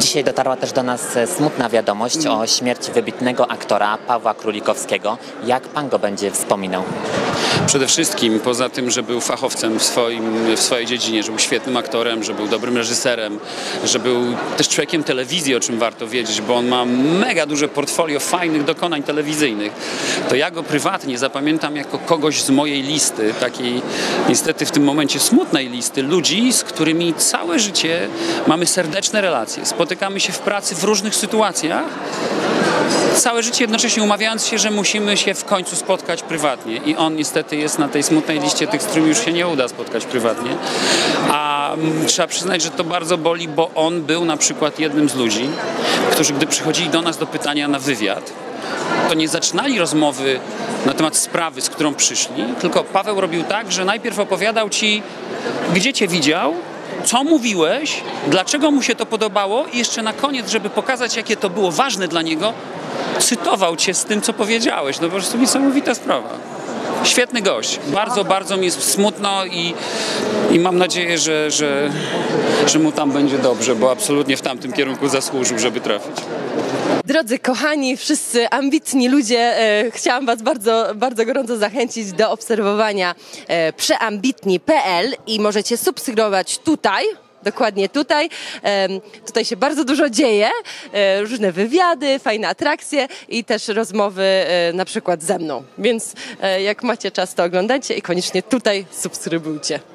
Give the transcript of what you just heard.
Dzisiaj dotarła też do nas smutna wiadomość o śmierci wybitnego aktora Pawła Królikowskiego. Jak pan go będzie wspominał? Przede wszystkim, poza tym, że był fachowcem w swojej dziedzinie, że był świetnym aktorem, że był dobrym reżyserem, że był też człowiekiem telewizji, o czym warto wiedzieć, bo on ma mega duże portfolio fajnych dokonań telewizyjnych, to ja go prywatnie zapamiętam jako kogoś z mojej listy, takiej niestety w tym momencie smutnej listy ludzi, z którymi całe życie mamy serdeczne relacje. Spotykamy się w pracy w różnych sytuacjach, całe życie jednocześnie umawiając się, że musimy się w końcu spotkać prywatnie. I on niestety jest na tej smutnej liście tych, z którymi już się nie uda spotkać prywatnie. A trzeba przyznać, że to bardzo boli, bo on był na przykład jednym z ludzi, którzy gdy przychodzili do nas do pytania na wywiad, to nie zaczynali rozmowy na temat sprawy, z którą przyszli, tylko Paweł robił tak, że najpierw opowiadał ci, gdzie cię widział, co mówiłeś, dlaczego mu się to podobało i jeszcze na koniec, żeby pokazać, jakie to było ważne dla niego, cytował cię z tym, co powiedziałeś. No po prostu niesamowita sprawa. Świetny gość. Bardzo, bardzo mi jest smutno i mam nadzieję, że mu tam będzie dobrze, bo absolutnie w tamtym kierunku zasłużył, żeby trafić. Drodzy kochani, wszyscy ambitni ludzie, chciałam was bardzo, bardzo gorąco zachęcić do obserwowania przeambitni.pl i możecie subskrybować tutaj. Dokładnie tutaj. Tutaj się bardzo dużo dzieje, różne wywiady, fajne atrakcje i też rozmowy na przykład ze mną. Więc jak macie czas, to oglądajcie i koniecznie tutaj subskrybujcie.